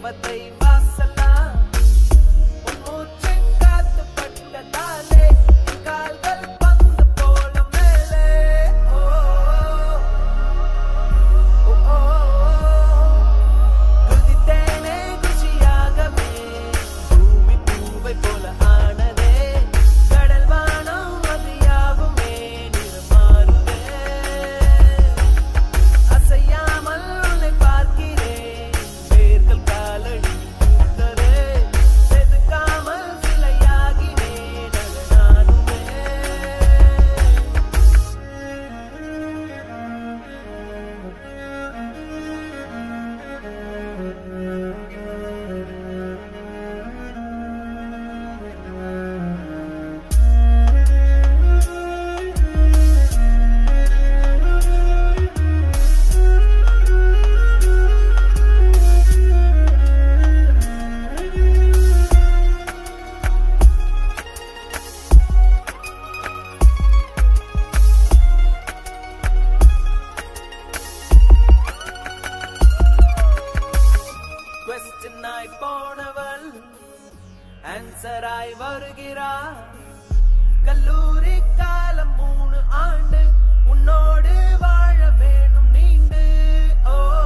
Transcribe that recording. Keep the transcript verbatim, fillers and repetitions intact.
தேவதை வாசலா உன் மூச்சு காத்து பட்டதாலே கால்கள் பந்து போல மேலே ஓ ஓ குதித்தேனே குஷியாகவே பூமி பூவை போல ஆனதே கடல் வானம் அது யாவுமே நிறமாறுதே அசையாமல் உன்னை பார்க்கிறேன் வேர்கள் காலடி பூத்ததே செதுக்காமல் சிலையாகினேன் அது நானுமே Question ஆய் போனவள் ஆன்சர் ஆய் வருகிறார் கல்லூரி காலம் மூணு ஆண்டு உன்னோடு வாழ வேணும் நீண்டு ஓ